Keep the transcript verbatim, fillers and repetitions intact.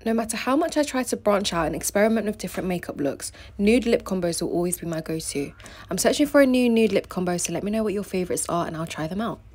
No matter how much I try to branch out and experiment with different makeup looks, nude lip combos will always be my go-to. I'm searching for a new nude lip combo, so let me know what your favourites are and I'll try them out.